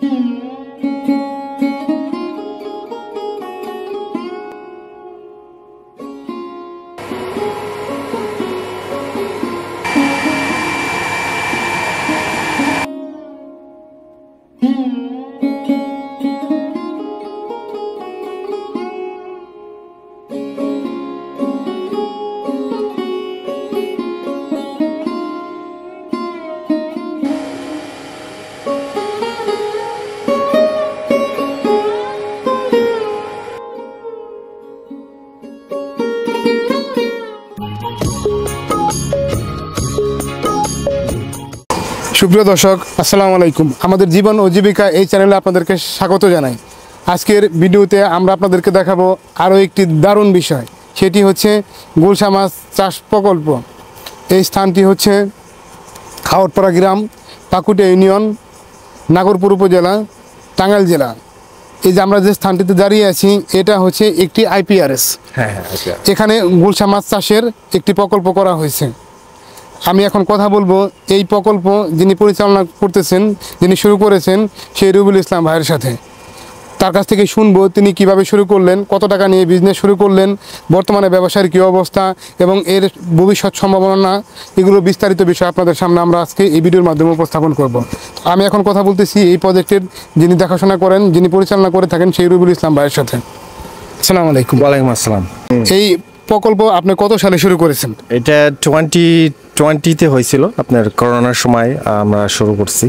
সুপ্রিয় দর্শক আসসালামু আলাইকুম। আমাদের জীবন ও জীবিকা এই চ্যানেলে আপনাদেরকে স্বাগত জানাই। আজকের ভিডিওতে আমরা আপনাদেরকে দেখাবো আরও একটি দারুণ বিষয়, সেটি হচ্ছে গুলশা মাছ চাষ প্রকল্প। এই স্থানটি হচ্ছে খাওয়ারপাড়া গ্রাম, পাকুটিয়া ইউনিয়ন, নাগরপুর উপজেলা, টাঙ্গাইল জেলা। এই যে আমরা যে স্থানটিতে দাঁড়িয়ে আছি এটা হচ্ছে একটি IPRS। এখানে গুলশা মাছ চাষের একটি প্রকল্প করা হয়েছে। আমি এখন কথা বলবো এই প্রকল্প যিনি পরিচালনা করতেছেন, যিনি শুরু করেছেন, সেই রুবুল ইসলাম ভাইয়ের সাথে। তার কাছ থেকে শুনবো তিনি কিভাবে শুরু করলেন, কত টাকা নিয়ে বিজনেস শুরু করলেন, বর্তমানে ব্যবসার কী অবস্থা এবং এর ভবিষ্যৎ সম্ভাবনা, এগুলো বিস্তারিত বিষয় আপনাদের সামনে আমরা আজকে এই ভিডিওর মাধ্যমে উপস্থাপন করব। আমি এখন কথা বলতেছি এই প্রজেক্টের যিনি দেখাশোনা করেন, যিনি পরিচালনা করে থাকেন, সেই রুবুল ইসলাম ভাইয়ের সাথে। আসসালামু আলাইকুম। ওয়ালাইকুম আসসালাম। এই প্রকল্প আপনি কত সালে শুরু করেছেন? এটা 2020-তে হয়েছিল, আপনার করোনার সময় আমরা শুরু করছি।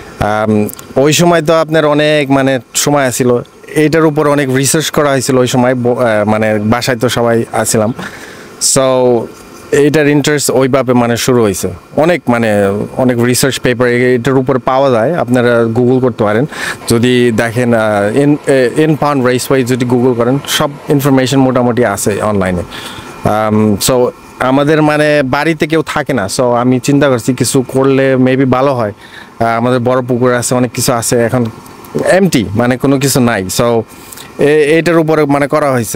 ওই সময় তো আপনার অনেক সময় আসছিল, এটার উপর অনেক রিসার্চ করা হয়েছিল ওই সময়, বাসায় তো সবাই আসছিলাম। সো এইটার ইন্টারেস্ট ওইভাবে শুরু হয়েছে। অনেক রিসার্চ পেপার এটার উপর পাওয়া যায়, আপনারা গুগল করতে পারেন। যদি দেখেন ইনপন raceway যদি গুগল করেন, সব ইনফরমেশন মোটামুটি আছে অনলাইনে। সো আমাদের বাড়িতে কেউ থাকে না, সো আমি চিন্তা করছি কিছু করলে মেবি ভালো হয়। আমাদের বড় পুকুর আছে, অনেক কিছু আছে, এখন এমটি কোনো কিছু নাই। সো এটার উপরে করা হয়েছে।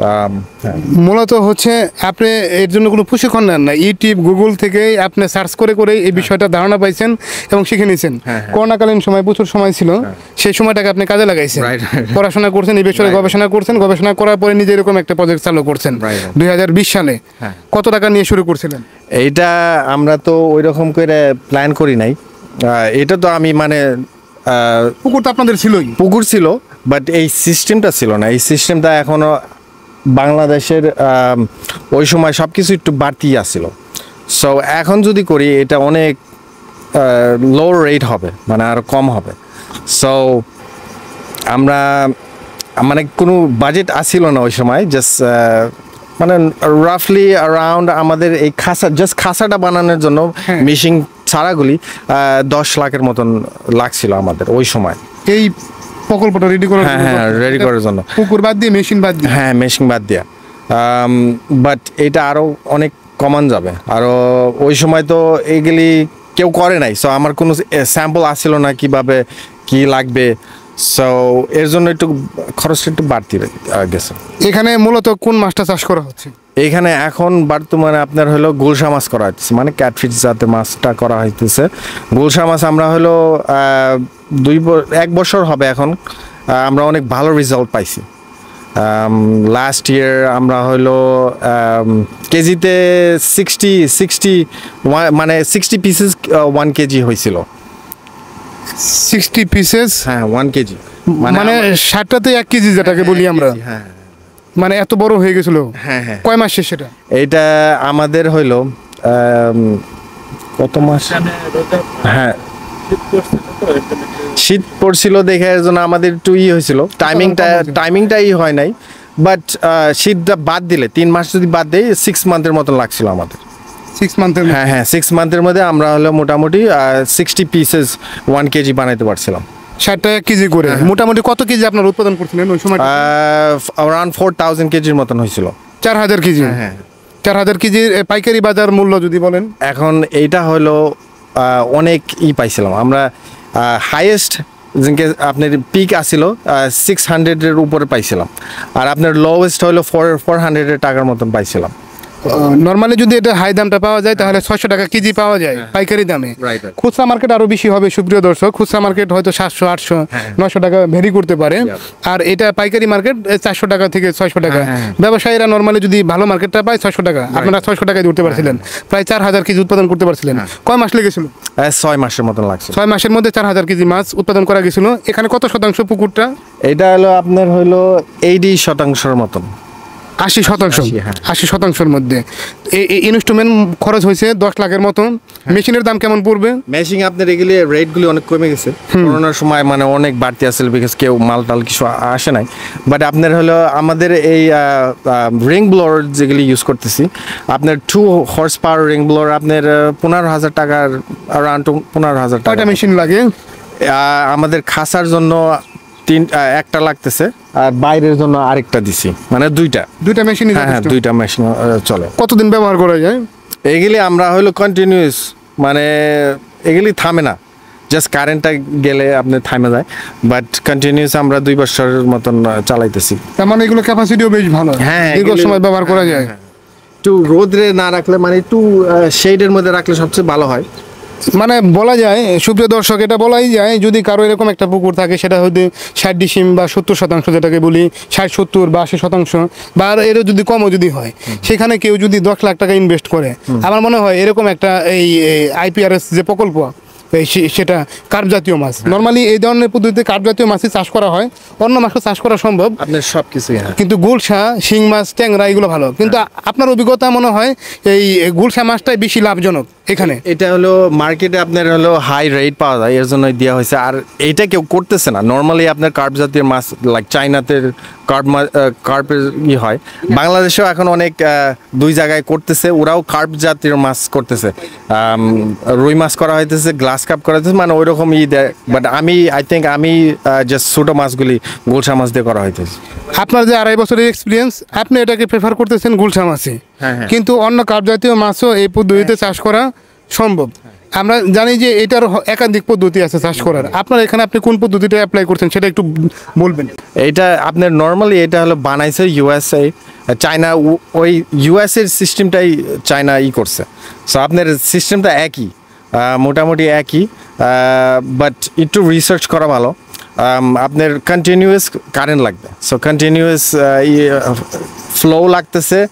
মূলত হচ্ছে আপনি এর জন্য কোনো প্রশিক্ষণ নেন না, ইউটিউব গুগল থেকে আপনি সার্চ করে করে এই বিষয়টা ধারণা পাইছেন এবং শিখে নিয়েছেন। করোনাকালীন সময় প্রচুর সময় ছিল, সেই সময়টাকে আপনি কাজে লাগাইছেন, পড়াশোনা করছেন, এই বিষয়ে গবেষণা করছেন, গবেষণা করার পরে নিজে এরকম একটা প্রজেক্ট চালু করছেন 2020 সালে। কত টাকা নিয়ে শুরু করছিলেন? এইটা আমরা তো ওই রকম করে প্ল্যান করি নাই। এটা তো আমি পুকুর তো আপনাদের ছিলই, পুকুর ছিল, বাট এই সিস্টেমটা ছিল না। এই সিস্টেমটা এখনো বাংলাদেশের ওই সময় সব কিছু একটু বাড়তি আসছিল। সো এখন যদি করি এটা অনেক লো রেট হবে, আরও কম হবে। সো আমরা কোনো বাজেট আসছিল না ওই সময়, জাস্ট রাফলি অ্যারাউন্ড আমাদের এই খাসাটা বানানোর জন্য মেশিন ছাড়াগুলি 10 লাখের মতন লাগছিল আমাদের ওই সময়। এই প্রকল্পটা রেডি করার রেডি করার জন্য পুকুর বাদ দিয়ে মেশিন বাদ দিয়ে, মেশিন বাদ দিয়া। বাট এটা আরও অনেক কমান যাবে। আরও ওই সময় তো এগুলি কেউ করে নাই, সো আমার কোনো স্যাম্পল আসছিল না কিভাবে কি লাগবে। সো এর জন্য একটু খরচটা একটু বাড়তি গেছে। এখানে মূলত কোন মাছটা চাষ করা হচ্ছে? এখানে এখন বর্তমানে আপনার হলো গুলশা মাছ করা হচ্ছে, ক্যাটফিশ জাতের মাছটা করা হইতেছে। গুলশা মাছ আমরা হলো 1 বছর হবে এখন, আমরা অনেক ভালো রেজাল্ট পাইছি। লাস্ট ইয়ার আমরা হলো কেজিতে 60 পিসেস 1 কেজি হয়েছিল। 60 পিসেস 1 কেজি, 60টাতে 1 কেজি যেটাকে বলি আমরা। এত বড় হয়ে গেছিল। কয় মাস শেষ সেটা? এইটা আমাদের হইলো কত মাস, শীত পড়ছিল দেখে এর জন্য আমাদের একটু হয়েছিল, টাইমিংটাই হয় নাই। বাট শীতটা বাদ দিলে 3 মাস যদি বাদ দেয় 6 মান্থের মতন লাগছিল আমাদের। 6 মান্থের? 6 মান্থের মধ্যে আমরা হলো মোটামুটি 60 পিসেস 1 কেজি বানাইতে পারছিলাম। 60টা 1 কেজি করে। মোটামুটি কত কেজি আপনার উৎপাদন করছিলেন ওই সময়? অ্যারাউন্ড 4000 কেজির মতন হয়েছিল। 4000 কেজি? 4000 কেজির পাইকারি বাজার মূল্য যদি বলেন? এখন এইটা হলো অনেক পাইছিলাম আমরা। হাইয়েস্ট যেমন আপনার পিক আসছিল 600-এর উপরে পাইছিলাম, আর আপনার লোয়েস্ট হলো 400 টাকার মতন পাইছিলাম। নরমালি যদি এটা হাই দামটা পাওয়া যায় তাহলে 600 টাকা কেজি পাওয়া যায় পাইকারি দামে। খুচরা মার্কেট আরো বেশি হবে সুপ্রিয় দর্শক, খুচরা মার্কেট হয়তো 700 800 900 টাকা ভেরি করতে পারে, আর এটা পাইকারি মার্কেট 400 টাকা থেকে 600 টাকা। ব্যবসায়ীরা নরমালি যদি ভালো মার্কেটটা পায় 600 টাকা, আপনারা 600 টাকায় উঠতে পারছিলেন, প্রায় 4000 কেজি উৎপাদন করতে পারছিলেন। কয় মাস লেগেছিল? 6 মাসের মতন লাগছে। 6 মাসের মধ্যে 4000 কেজি মাছ উৎপাদন করা গেছিল। এখানে কত শতাংশ পুকুরটা? এটা হলো আপনার হলো 80% মতন। 80%-এর মধ্যে ইনস্ট্রুমেন্ট খরচ হয়েছে 10 লাখের মতো। মেশিনের দাম কেমন পড়বে? মেশিন আপনার এগুলি রেটগুলি অনেক কমে গেছে, করোনার সময় মানে অনেক বাড়তি আসলে, বিকজ কেউ মাল টাল কিছু আসে নাই। বাট আপনার হলো আমাদের এই রিং ব্লোর যেগুলি ইউজ করতেছি, আপনার 2 হর্স পাওয়ার রিং ব্লোর আপনার 15,000 টাকার, অ্যারাউন্ড 15,000 টাকা। কয়টা মেশিন লাগে? আমাদের খাসার জন্য একটা লাগতেছে, আর বাইরের জন্য আরেকটা দিছি, মানে দুইটা মেশিন। হ্যাঁ, 2টা মেশিন চলে। কতদিন ব্যবহার করা যায় এগুলি? আমরা হলো কন্টিনিউয়াস, মানে এগুলি থামে না, জাস্ট কারেন্টটা গেলে আপনি থামে যায়, বাট কন্টিনিউয়াস আমরা 2 বছরের মতন চালাইতেছি। তার মানে এগুলো ক্যাপাসিটিও বেশ ভালো, দীর্ঘ সময় ব্যবহার করা যায়। একটু রোদরে না রাখলে, মানে একটু শেডের মধ্যে রাখলে সবচেয়ে ভালো হয়। মানে বলা যায় সুপ্রিয় দর্শক, এটা বলাই যায় যদি কারো এরকম একটা পুকুর থাকে, সেটা হয়তো 60 ডিসিম বা 70% যেটাকে বলি, 60-70 বা 80% বা এর যদি কমও যদি হয়, সেখানে কেউ যদি 10 লাখ টাকা ইনভেস্ট করে, আমার মনে হয় এরকম একটা এই IPRS যে প্রকল্প, সেটা কার্প জাতীয় মাছ, নর্মালি এই ধরনের পদ্ধতিতে কার্প জাতীয় মাছই চাষ করা হয়, অন্য মাছও চাষ করা সম্ভব আপনার সব কিছু। কিন্তু গুলশা, শিং মাছ, ট্যাংরা এগুলো ভালো। কিন্তু আপনার অভিজ্ঞতা মনে হয় এই গুলশা মাছটাই বেশি লাভজনক এখানে। এটা হলো মার্কেটে আপনার হলো হাই রেট পাওয়া যায়, এর জন্যই দেওয়া হয়েছে। আর এইটা কেউ করতেছে না। নর্মালি আপনার কার্প জাতীয় মাছ, লাইক চাইনাতে কার্পের হয়, বাংলাদেশেও এখন অনেক 2 জায়গায় করতেছে, ওরাও কার্প জাতীয় মাছ করতেছে। রুই মাছ করা হইতেছে, গ্লাস কাপ করা হইতেছে, মানে ওই রকম দেয়। বাট আই থিঙ্ক আমি জাস্ট ছোট মাছগুলি গুলশা মাছ দিয়ে করা হইতেছে। আপনার যে 2.5 বছরের এক্সপিরিয়েন্স, আপনি এটাকে প্রেফার করতেছেন গুলশা মাছই, কিন্তু অন্য কার্প জাতীয় মাছও এই পদ্ধতিতে চাষ করা সম্ভব। আমরা জানি যে এটার একাধিক পদ্ধতি আছে চাষ করার। আপনার এখানে আপনি কোন পদ্ধতিটা অ্যাপ্লাই করছেন সেটা একটু বলবেন। এইটা আপনার নর্মালি এটা হলো বানাইছে USA, চায়না, ওই US এর সিস্টেমটাই চায়না করছে। সো আপনার সিস্টেমটা একই, মোটামুটি একই, বাট একটু রিসার্চ করা ভালো। আপনার কন্টিনিউয়াস কারেন্ট লাগবে, সো কন্টিনিউয়াস ফ্লো লাগতেছে।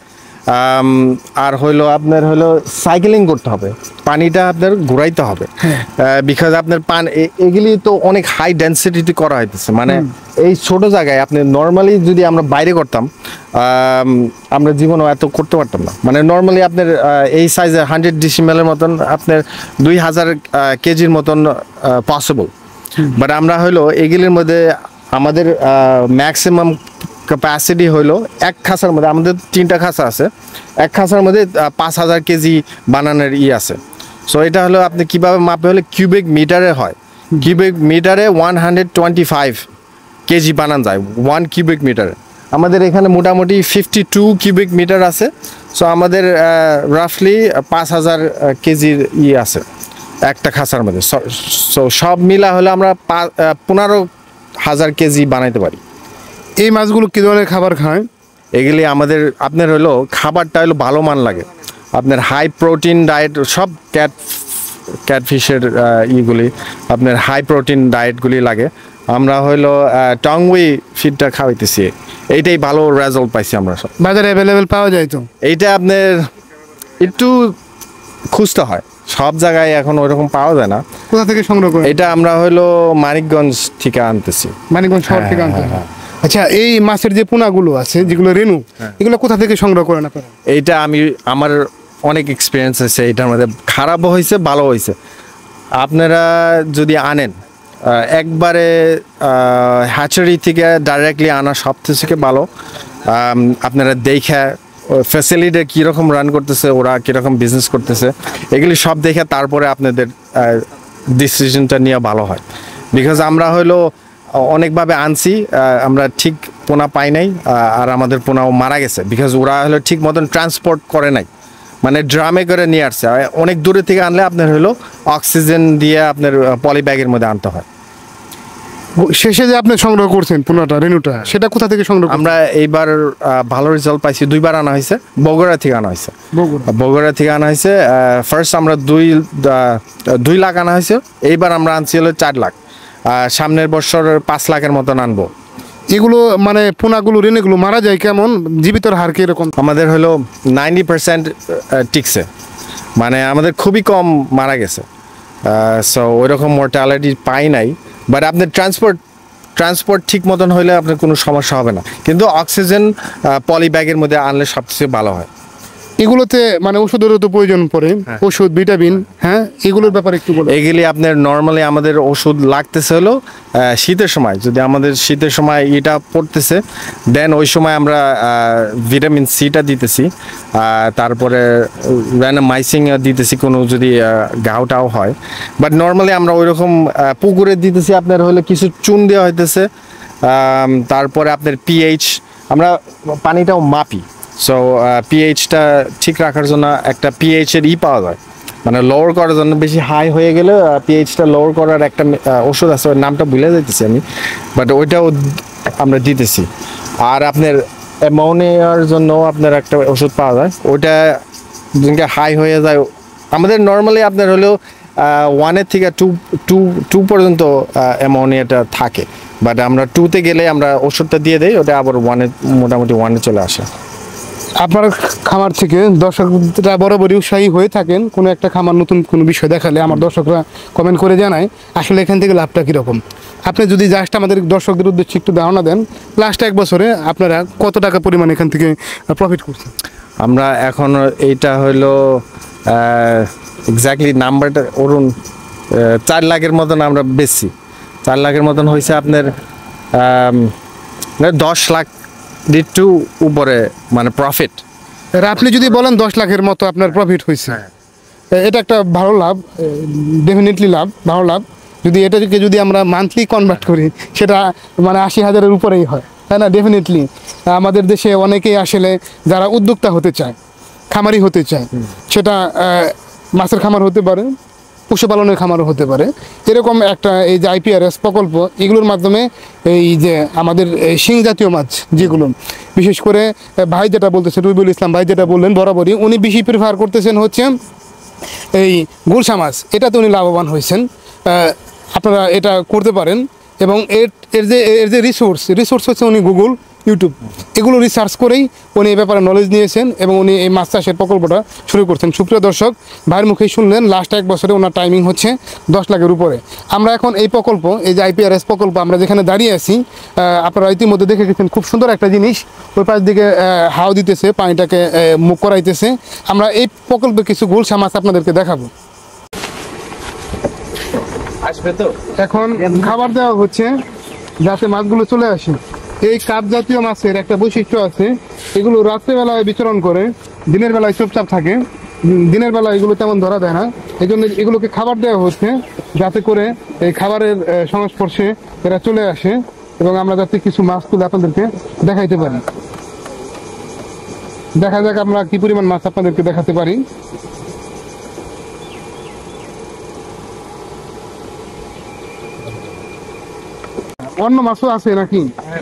আর হইলো আপনার হলো সাইকেলিং করতে হবে, পানিটা আপনার ঘুরাইতে হবে, বিকজ আপনার এগুলি তো অনেক হাই ডেন্সিটি করা হইতেছে। মানে এই ছোট জায়গায় আপনি নর্মালি যদি আমরা বাইরে করতাম, আমরা জীবনও এত করতে পারতাম না। মানে নর্মালি আপনার এই সাইজের 100 ডিসিমেলের মতন আপনার 2000 কেজির মতন পসিবল। বাট আমরা হইলো এগুলির মধ্যে আমাদের ম্যাক্সিমাম ক্যাপাসিটি হইলো এক খাঁচার মধ্যে, আমাদের 3টা খাঁচা আছে, এক খাঁচার মধ্যে 5000 কেজি বানানোর আছে। সো এটা হলো আপনি কীভাবে মাপে হলে কিউবিক মিটারে হয়, কিউবিক মিটারে 125 কেজি বানান যায় 1 কিউবিক মিটারে। আমাদের এখানে মোটামুটি 52 কিউবিক মিটার আছে। সো আমাদের রাফলি 5000 কেজির আছে একটা খাঁচার মধ্যে। সো সব মিলা হলে আমরা 15,000 কেজি বানাইতে পারি। এই মাছগুলো কী ধরনের খাবার খায়? এগুলি আমাদের আপনার হলো খাবারটা হলো ভালো মান লাগে, আপনার হাই প্রোটিন ডায়েট, সব ক্যাটফিশের ইগুলি আপনার হাই প্রোটিন ডায়েটগুলি লাগে। আমরা হইলো টংউই ফিডটা খাওয়াইতেছি, এইটাই ভালো রেজাল্ট পাইছি আমরা। সব বাজারে অ্যাভেলেবেল পাওয়া যায় তো? এইটা আপনার একটু খুঁজতে হয়, সব জায়গায় এখন ওইরকম পাওয়া যায় না। কোথা থেকে সংগ্রহ করেন? এটা আমরা হইলো মানিকগঞ্জ থেকে আনতেছি। মানিকগঞ্জ শহর থেকে আনতে? আচ্ছা, এই মাছের যে পোনাগুলো আছে যেগুলো রেনু, এগুলো কোথা থেকে সংগ্রহ করেন আপনারা? এইটা আমার অনেক এক্সপিরিয়েন্স আছে এটার মধ্যে, খারাপও হয়েছে ভালো হয়েছে। আপনারা যদি আনেন একবারে হ্যাচারি থেকে ডাইরেক্টলি আনা সব থেকে ভালো। আপনারা দেখে ফ্যাসিলিটি কীরকম রান করতেছে, ওরা কীরকম বিজনেস করতেছে, এগুলি সব দেখে তারপরে আপনাদের ডিসিশনটা নিয়ে ভালো হয়। বিকজ আমরা হইলো অনেকভাবে আনছি, আমরা ঠিক পোনা পাই নাই, আর আমাদের পোনাও মারা গেছে, বিকজ ওরা হলো ঠিক মতন ট্রান্সপোর্ট করে নাই, মানে ড্রামে করে নিয়ে আসছে। অনেক দূরে থেকে আনলে আপনার হলো অক্সিজেন দিয়ে আপনার পলি ব্যাগের মধ্যে আনতে হয়। শেষে যে আপনি সংগ্রহ করছেন পোনাটা রেনুটা সেটা কোথা থেকে সংগ্রহ করছেন? আমরা এইবার ভালো রেজাল্ট পাইছি, 2বার আনা হয়েছে, বগুড়া থেকে আনা হয়েছে। ফার্স্ট আমরা 2 লাখ আনা হয়েছে, এইবার আমরা আনছি হলো 4 লাখ। সামনের বছর 5 লাখের মতন আনবো। এগুলো মানে পোনাগুলো রেনেগুলো মারা যায় কেমন, জীবিতর হার কি এরকম? আমাদের হলো 90% টিকছে, মানে আমাদের খুবই কম মারা গেছে। সো ওইরকম মর্টালিটি পাই নাই। বাট আপনার ট্রান্সপোর্ট ঠিক মতন হইলে আপনার কোনো সমস্যা হবে না, কিন্তু অক্সিজেন পলি ব্যাগের মধ্যে আনলে সবচেয়ে ভালো হয়। এগুলোতে মানে ওষুধেরও তো প্রয়োজন পড়ে, ওষুধ ভিটামিন, হ্যাঁ এগুলোর ব্যাপারে একটু বলুন। এগুলি আপনার নর্মালি আমাদের ওষুধ লাগতেছে হলো শীতের সময়, যদি আমাদের শীতের সময় এটা পড়তেছে দেন ওই সময় আমরা ভিটামিন সিটা দিতেছি, তারপরে র্যানামাইসিং দিতেছি কোনো যদি ঘাওটাও হয়। বাট নর্মালি আমরা ওই রকম পুকুরে দিতেছি আপনার হলে কিছু চুন দেওয়া হইতেছে, তারপরে আপনার পিএইচ আমরা পানিটাও মাপি। সো পিএইচটা ঠিক রাখার জন্য একটা পিএইচের পাওয়া যায়, মানে লোয়ার করার জন্য, বেশি হাই হয়ে গেলে পিএইচটা লোয়ার করার একটা ওষুধ আছে, ওর নামটা ভুলে যাইতেছি আমি, বাট ওইটাও আমরা দিতেছি। আর আপনার অ্যামোনিয়ার জন্য আপনার একটা ওষুধ পাওয়া যায়, ওইটা যেটা হাই হয়ে যায় আমাদের নর্মালি আপনার হলেও 1 থেকে 2 পর্যন্ত অ্যামোনিয়াটা থাকে, বাট আমরা 2-তে গেলে আমরা ওষুধটা দিয়ে দেই, ওটা আবার মোটামুটি 1-এ চলে আসে। আপনার খামার থেকে দর্শকরা বরাবরই উৎসাহী হয়ে থাকেন, কোনো একটা খামার নতুন কোনো বিষয় দেখালে আমার দর্শকরা কমেন্ট করে জানায় আসলে এখান থেকে লাভটা কীরকম। আপনি যদি জাস্ট আমাদের দর্শকদের উদ্দেশ্যে একটু ধারণা দেন, লাস্ট 1 বছরে আপনারা কত টাকা পরিমাণ এখান থেকে প্রফিট করছেন? আমরা এখন এইটা হলো এক্স্যাক্টলি নাম্বারটা অরুণ 4 লাখের মতন আমরা বেশি, 4 লাখের মতন হয়েছে আপনার 10 লাখ একটু উপরে মানে প্রফিট। আপনি যদি বলেন 10 লাখের মতো আপনার প্রফিট হয়েছে, এটা একটা ভালো লাভ, ডেফিনেটলি ভালো লাভ। যদি এটাকে যদি আমরা মান্থলি কনভার্ট করি সেটা মানে 80,000-এর উপরেই হয়, তাই না? ডেফিনেটলি আমাদের দেশে অনেকেই আসলে যারা উদ্যোক্তা হতে চায়, খামারি হতে চায়, সেটা মাছের খামার হতে পারে, পশুপালনের খামারও হতে পারে, এরকম একটা এই যে IPRS প্রকল্প, এগুলোর মাধ্যমে এই যে আমাদের শিং জাতীয় মাছ যেগুলো, বিশেষ করে ভাই যেটা বলতেছে, রুবিউল ইসলাম ভাই যেটা বললেন বরাবরই, উনি বেশি প্রিফার করতেছেন হচ্ছে এই গুলশা মাছ, এটাতে উনি লাভবান হয়েছেন। আপনারা এটা করতে পারেন, এবং এর যে রিসোর্স হচ্ছে উনি গুগল, ইউটিউব এগুলো রিসার্চ করেই উনি এই ব্যাপারে নলেজ নিয়েছেন এবং উনি এই মাছ চাষের প্রকল্পটা শুরু করছেন। সুপ্রিয় দর্শক, ভাইয়ের মুখেই শুনলেন লাস্ট 1 বছরে ওনার টাইমিং হচ্ছে 10 লাখের উপরে। আমরা এখন এই প্রকল্প, এই যে IPRS প্রকল্প আমরা যেখানে দাঁড়িয়ে আছি, আপনারা ইতিমধ্যে দেখে গেছেন খুব সুন্দর একটা জিনিস, ওই পাশ দিকে হাওয়া দিতেছে, পানিটাকে মুখ করাইতেছে। আমরা এই প্রকল্পে কিছু গুলশা মাছ আপনাদেরকে দেখাবো। এখন খাবার দেওয়া হচ্ছে যাতে মাছগুলো চলে আসে। এই কাপ জাতীয় মাছের একটা বৈশিষ্ট্য আছে, এগুলো রাত্রেবেলায় বিচরণ করে, দিনের বেলায় চুপচাপ থাকে, দিনের বেলা এগুলো তেমন ধরা দেয় না, এই জন্য এগুলোকে খাবার দেওয়া হচ্ছে যাতে করে এই খাবারের সংস্পর্শে এরা চলে আসে এবং আমরা যাতে কিছু মাছ তুলে আপনাদেরকে দেখাইতে পারি। দেখা যাক আমরা কি পরিমাণ মাছ আপনাদেরকে দেখাতে পারি। অন্য মাছও আছে নাকি?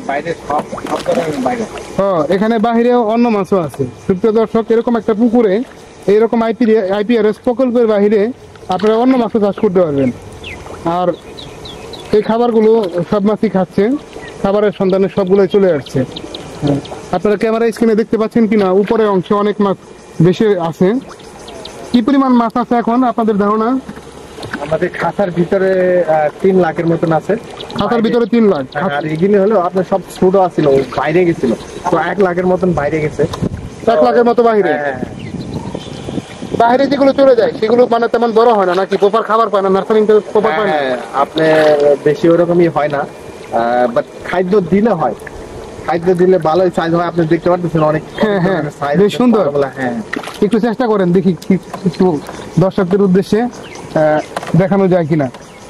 এখানে বাহিরেও অন্য মাছও আছে। সুপ্রিয় দর্শক, এরকম একটা পুকুরে এইরকম IPRS প্রকল্পের বাহিরে আপনারা অন্য মাছও চাষ করতে পারবেন। আর এই খাবারগুলো সব মাছই খাচ্ছে, খাবারের সন্ধানে সবগুলোই চলে আসছে। আপনারা ক্যামেরা স্ক্রিনে দেখতে পাচ্ছেন কিনা, উপরের অংশে অনেক মাছ বেশি আছে। কি পরিমাণ মাছ আছে এখন আপনাদের ধারণা? আমাদের খাতার ভিতরে 3 লাখের মতন আছে। খাতার ভিতরে 3 লাখ, আর এগুলি হলো আপনার সব ছোট আছিল, বাইরে গেছিল, তো 1 লাখের মতন বাইরে গেছে। 1 লাখের মতো বাহিরে? বাইরে যেগুলো চলে যায় সেগুলো মানে তেমন বড় হয় না নাকি? প্রপার খাবার পায় না, নার্সারিং প্রপার পায় না? আপনার বেশি ওরকমই হয় না, বাট খাদ্য দিলে হয়, খাদ্য দিলে ভালোই সাইজ হয়। আপনি দেখতে পাচ্ছেন অনেক বেশ সুন্দর। হ্যাঁ, একটু চেষ্টা করেন দেখি কিছু দর্শকদের উদ্দেশ্যে দেখানো যায় কিনা।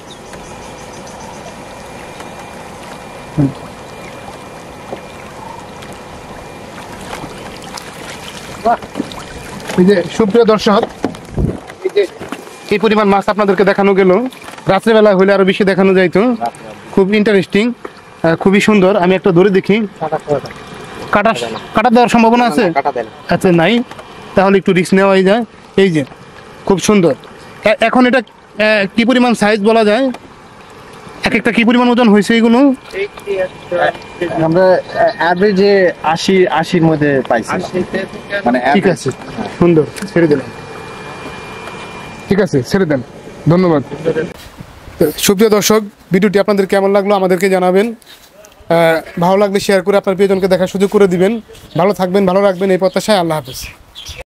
এই যে সুপ্রিয় দর্শক, এই যে এই পরিমাণ মাছ আপনাদেরকে দেখানো গেল, রাত্রেবেলা হইলে আরো বেশি দেখানো যাইতো। খুব ইন্টারেস্টিং, খুবই সুন্দর। আমি একটা ধরে দেখি, কাটা কাটা দেওয়ার সম্ভাবনা আছে? আচ্ছা নাই, তাহলে একটু রিস্ক নেওয়াই যায়। এই যে খুব সুন্দর। এখন এটা কি পরিমাণ সাইজ বলা যায়, এক একটা কি পরিমাণ ওজন হয়েছে এগুলো? আমরা অ্যাভারেজে 80-80-র মধ্যে পাইছি, মানে ঠিক আছে, সুন্দর, ছেড়ে দিলাম। ঠিক আছে, ছেড়ে দেন, ধন্যবাদ। সুপ্রিয় দর্শক, ভিডিওটি আপনাদের কেমন লাগলো আমাদেরকে জানাবেন। ভালো লাগলে শেয়ার করে আপনার প্রিয়জনকে দেখার সুযোগ করে দিবেন। ভালো থাকবেন, ভালো রাখবেন এই প্রত্যাশায়। আল্লাহ হাফেজ।